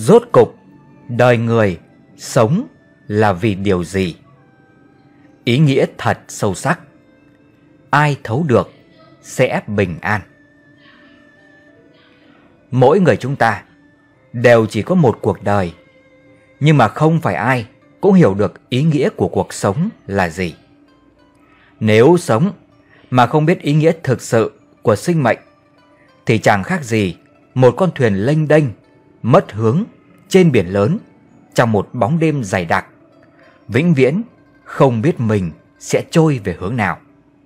Rốt cục, đời người sống là vì điều gì? Ý nghĩa thật sâu sắc. Ai thấu được sẽ bình an. Mỗi người chúng ta đều chỉ có một cuộc đời, nhưng mà không phải ai cũng hiểu được ý nghĩa của cuộc sống là gì. Nếu sống mà không biết ý nghĩa thực sự của sinh mệnh thì chẳng khác gì một con thuyền lênh đênh mất hướng trên biển lớn trong một bóng đêm dày đặc, vĩnh viễn không biết mình sẽ trôi về hướng nào.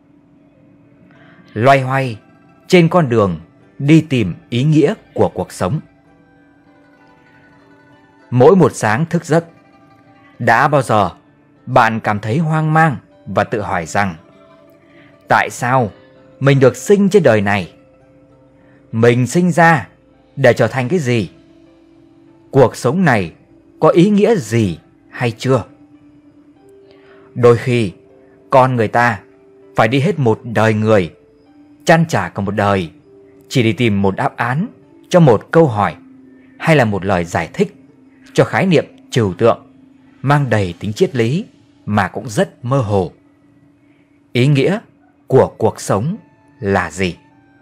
Loay hoay trên con đường đi tìm ý nghĩa của cuộc sống. Mỗi một sáng thức giấc, đã bao giờ bạn cảm thấy hoang mang và tự hỏi rằng tại sao mình được sinh trên đời này? Mình sinh ra để trở thành cái gì? Cuộc sống này có ý nghĩa gì hay chưa? Đôi khi con người ta phải đi hết một đời người, trăn trở cả một đời chỉ để tìm một đáp án cho một câu hỏi hay là một lời giải thích cho khái niệm trừu tượng mang đầy tính triết lý mà cũng rất mơ hồ. Ý nghĩa của cuộc sống là gì?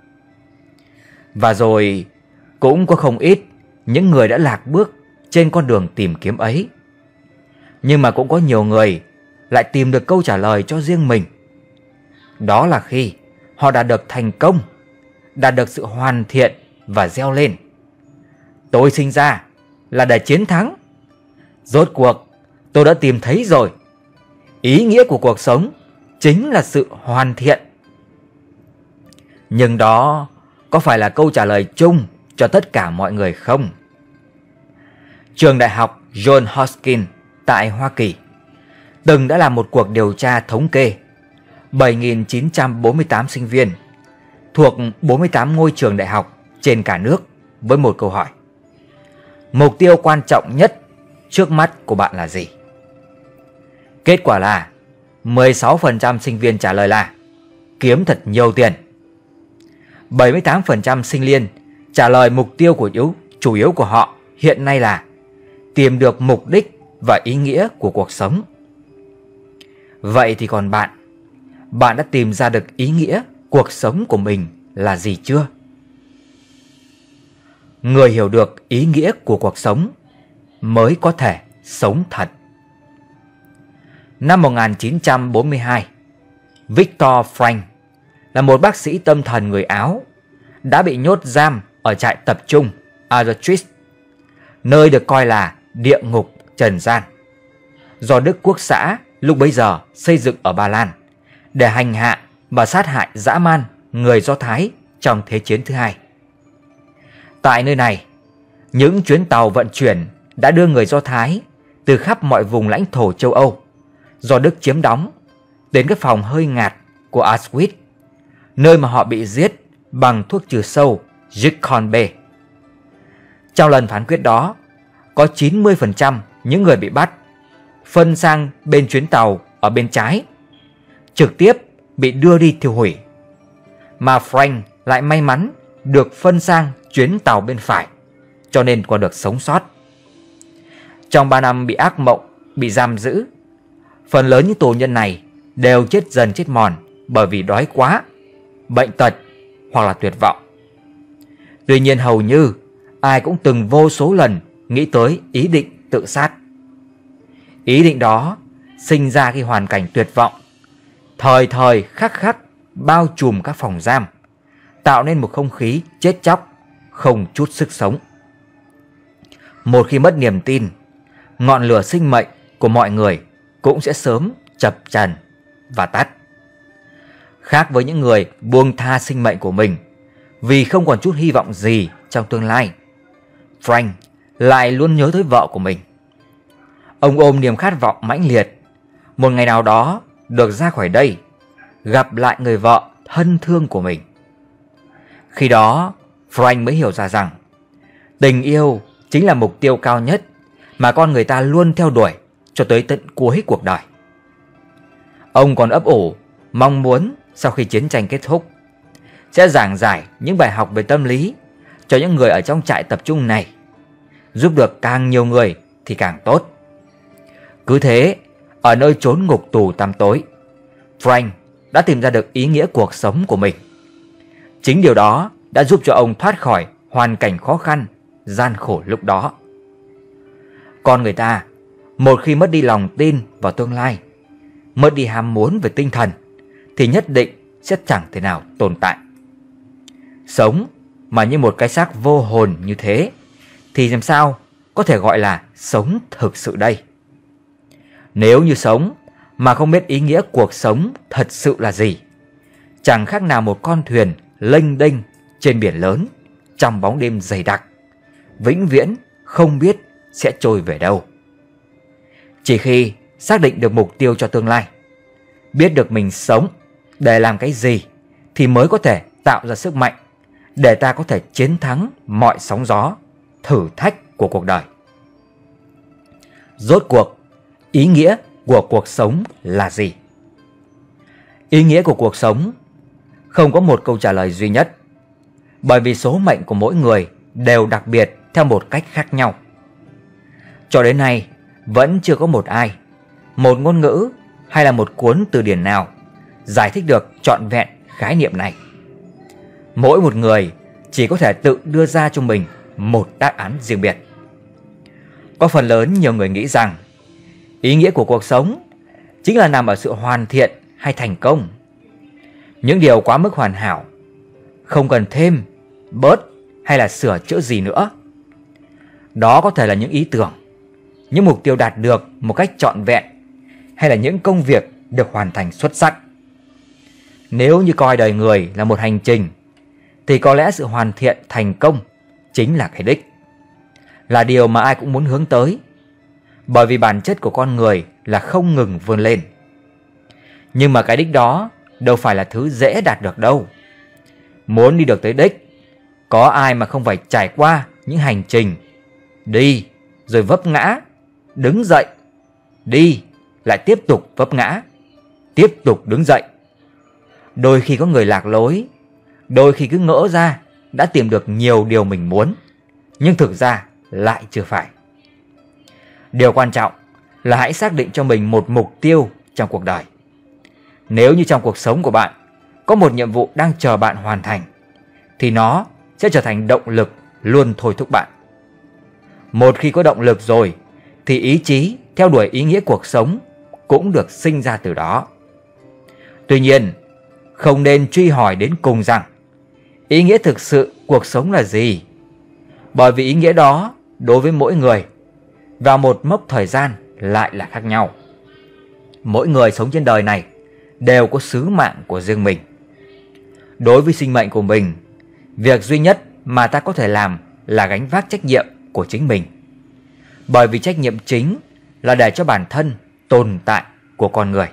Và rồi cũng có không ít những người đã lạc bước trên con đường tìm kiếm ấy. Nhưng mà cũng có nhiều người lại tìm được câu trả lời cho riêng mình. Đó là khi họ đã được thành công, đạt được sự hoàn thiện và reo lên: tôi sinh ra là để chiến thắng. Rốt cuộc tôi đã tìm thấy rồi. Ý nghĩa của cuộc sống chính là sự hoàn thiện. Nhưng đó có phải là câu trả lời chung cho tất cả mọi người không? Trường đại học Johns Hopkins tại Hoa Kỳ từng đã làm một cuộc điều tra thống kê 7.948 sinh viên thuộc 48 ngôi trường đại học trên cả nước với một câu hỏi: mục tiêu quan trọng nhất trước mắt của bạn là gì? Kết quả là 16% sinh viên trả lời là kiếm thật nhiều tiền. 78% sinh viên trả lời mục tiêu chủ yếu của họ hiện nay là tìm được mục đích và ý nghĩa của cuộc sống. Vậy thì còn bạn? Bạn đã tìm ra được ý nghĩa cuộc sống của mình là gì chưa? Người hiểu được ý nghĩa của cuộc sống mới có thể sống thật. Năm 1942, Viktor Frankl là một bác sĩ tâm thần người Áo đã bị nhốt giam ở trại tập trung Auschwitz, nơi được coi là địa ngục trần gian, do Đức Quốc xã lúc bấy giờ xây dựng ở Ba Lan để hành hạ và sát hại dã man người Do Thái trong Thế chiến thứ hai. Tại nơi này, những chuyến tàu vận chuyển đã đưa người Do Thái từ khắp mọi vùng lãnh thổ châu Âu do Đức chiếm đóng đến cái phòng hơi ngạt của Auschwitz, nơi mà họ bị giết bằng thuốc trừ sâu Zyklon B. Trong lần phán quyết đó, có 90% những người bị bắt phân sang bên chuyến tàu ở bên trái, trực tiếp bị đưa đi tiêu hủy, mà Frank lại may mắn được phân sang chuyến tàu bên phải, cho nên còn được sống sót. Trong 3 năm bị ác mộng, bị giam giữ, phần lớn những tù nhân này đều chết dần chết mòn bởi vì đói quá, bệnh tật hoặc là tuyệt vọng. Tuy nhiên hầu như ai cũng từng vô số lần nghĩ tới ý định tự sát. Ý định đó sinh ra khi hoàn cảnh tuyệt vọng, thời thời khắc khắc bao trùm các phòng giam, tạo nên một không khí chết chóc, không chút sức sống. Một khi mất niềm tin, ngọn lửa sinh mệnh của mọi người cũng sẽ sớm chập chờn và tắt. Khác với những người buông tha sinh mệnh của mình vì không còn chút hy vọng gì trong tương lai, Frank lại luôn nhớ tới vợ của mình. Ông ôm niềm khát vọng mãnh liệt một ngày nào đó được ra khỏi đây, gặp lại người vợ thân thương của mình. Khi đó, Frank mới hiểu ra rằng tình yêu chính là mục tiêu cao nhất mà con người ta luôn theo đuổi cho tới tận cuối cuộc đời. Ông còn ấp ủ mong muốn sau khi chiến tranh kết thúc sẽ giảng giải những bài học về tâm lý cho những người ở trong trại tập trung này, giúp được càng nhiều người thì càng tốt. Cứ thế, ở nơi chốn ngục tù tăm tối, Frank đã tìm ra được ý nghĩa cuộc sống của mình. Chính điều đó đã giúp cho ông thoát khỏi hoàn cảnh khó khăn, gian khổ lúc đó. Con người ta, một khi mất đi lòng tin vào tương lai, mất đi ham muốn về tinh thần, thì nhất định sẽ chẳng thể nào tồn tại. Sống mà như một cái xác vô hồn như thế thì làm sao có thể gọi là sống thực sự đây? Nếu như sống mà không biết ý nghĩa cuộc sống thật sự là gì, chẳng khác nào một con thuyền lênh đênh trên biển lớn trong bóng đêm dày đặc, vĩnh viễn không biết sẽ trôi về đâu. Chỉ khi xác định được mục tiêu cho tương lai, biết được mình sống để làm cái gì, thì mới có thể tạo ra sức mạnh để ta có thể chiến thắng mọi sóng gió, thử thách của cuộc đời. Rốt cuộc, ý nghĩa của cuộc sống là gì? Ý nghĩa của cuộc sống không có một câu trả lời duy nhất, bởi vì số mệnh của mỗi người đều đặc biệt theo một cách khác nhau. Cho đến nay, vẫn chưa có một ai, một ngôn ngữ hay là một cuốn từ điển nào giải thích được trọn vẹn khái niệm này. Mỗi một người chỉ có thể tự đưa ra cho mình một đáp án riêng biệt. Có phần lớn nhiều người nghĩ rằng ý nghĩa của cuộc sống chính là nằm ở sự hoàn thiện hay thành công. Những điều quá mức hoàn hảo, không cần thêm, bớt hay là sửa chữa gì nữa. Đó có thể là những ý tưởng, những mục tiêu đạt được một cách trọn vẹn, hay là những công việc được hoàn thành xuất sắc. Nếu như coi đời người là một hành trình, thì có lẽ sự hoàn thiện thành công chính là cái đích, là điều mà ai cũng muốn hướng tới, bởi vì bản chất của con người là không ngừng vươn lên. Nhưng mà cái đích đó đâu phải là thứ dễ đạt được đâu. Muốn đi được tới đích, có ai mà không phải trải qua những hành trình đi rồi vấp ngã, đứng dậy, đi lại tiếp tục vấp ngã, tiếp tục đứng dậy. Đôi khi có người lạc lối, đôi khi cứ ngỡ ra đã tìm được nhiều điều mình muốn, nhưng thực ra lại chưa phải. Điều quan trọng là hãy xác định cho mình một mục tiêu trong cuộc đời. Nếu như trong cuộc sống của bạn có một nhiệm vụ đang chờ bạn hoàn thành, thì nó sẽ trở thành động lực luôn thôi thúc bạn. Một khi có động lực rồi, thì ý chí theo đuổi ý nghĩa cuộc sống cũng được sinh ra từ đó. Tuy nhiên, không nên truy hỏi đến cùng rằng ý nghĩa thực sự cuộc sống là gì, bởi vì ý nghĩa đó đối với mỗi người vào một mốc thời gian lại là khác nhau. Mỗi người sống trên đời này đều có sứ mạng của riêng mình. Đối với sinh mệnh của mình, việc duy nhất mà ta có thể làm là gánh vác trách nhiệm của chính mình, bởi vì trách nhiệm chính là để cho bản thân tồn tại của con người.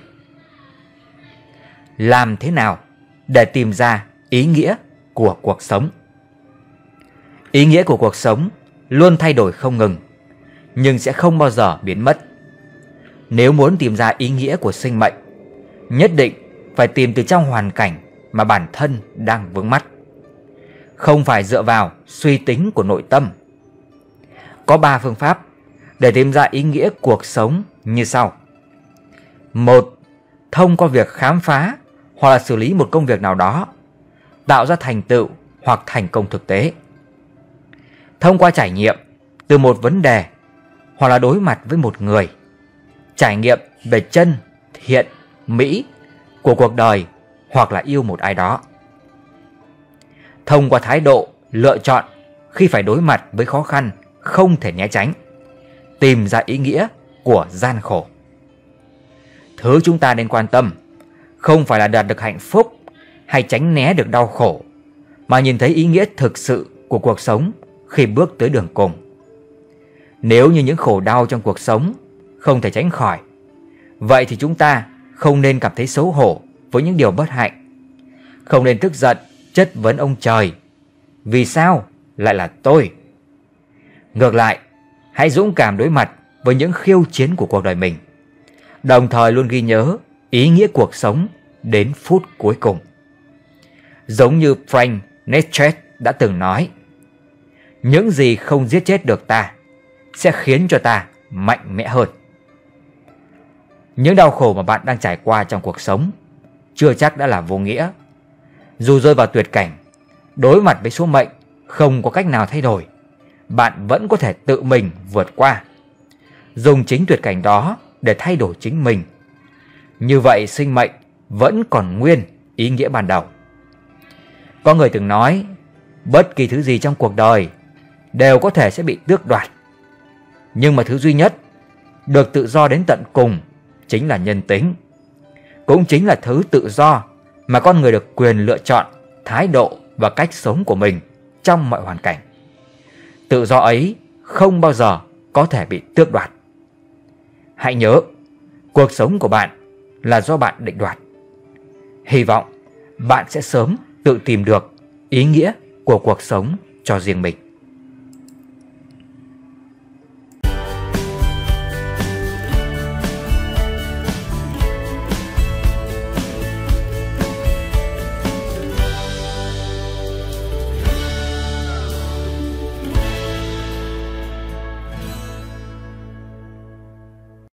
Làm thế nào để tìm ra ý nghĩa của cuộc sống? Ý nghĩa của cuộc sống luôn thay đổi không ngừng, nhưng sẽ không bao giờ biến mất. Nếu muốn tìm ra ý nghĩa của sinh mệnh, nhất định phải tìm từ trong hoàn cảnh mà bản thân đang vướng mắc, không phải dựa vào suy tính của nội tâm. Có 3 phương pháp để tìm ra ý nghĩa cuộc sống như sau. 1. Thông qua việc khám phá hoặc là xử lý một công việc nào đó, tạo ra thành tựu hoặc thành công thực tế. Thông qua trải nghiệm từ một vấn đề hoặc là đối mặt với một người, trải nghiệm về chân, thiện, mỹ của cuộc đời hoặc là yêu một ai đó. Thông qua thái độ lựa chọn khi phải đối mặt với khó khăn không thể né tránh, tìm ra ý nghĩa của gian khổ. Thứ chúng ta nên quan tâm không phải là đạt được hạnh phúc hay tránh né được đau khổ, mà nhìn thấy ý nghĩa thực sự của cuộc sống khi bước tới đường cùng. Nếu như những khổ đau trong cuộc sống không thể tránh khỏi, vậy thì chúng ta không nên cảm thấy xấu hổ với những điều bất hạnh, không nên tức giận chất vấn ông trời, vì sao lại là tôi. Ngược lại, hãy dũng cảm đối mặt với những khiêu chiến của cuộc đời mình, đồng thời luôn ghi nhớ ý nghĩa cuộc sống đến phút cuối cùng. Giống như Frank Nietzsche đã từng nói, những gì không giết chết được ta sẽ khiến cho ta mạnh mẽ hơn. Những đau khổ mà bạn đang trải qua trong cuộc sống chưa chắc đã là vô nghĩa. Dù rơi vào tuyệt cảnh, đối mặt với số mệnh không có cách nào thay đổi, bạn vẫn có thể tự mình vượt qua, dùng chính tuyệt cảnh đó để thay đổi chính mình. Như vậy sinh mệnh vẫn còn nguyên ý nghĩa ban đầu. Có người từng nói, bất kỳ thứ gì trong cuộc đời đều có thể sẽ bị tước đoạt, nhưng mà thứ duy nhất được tự do đến tận cùng chính là nhân tính. Cũng chính là thứ tự do mà con người được quyền lựa chọn thái độ và cách sống của mình trong mọi hoàn cảnh. Tự do ấy không bao giờ có thể bị tước đoạt. Hãy nhớ, cuộc sống của bạn là do bạn định đoạt. Hy vọng bạn sẽ sớm tự tìm được ý nghĩa của cuộc sống cho riêng mình.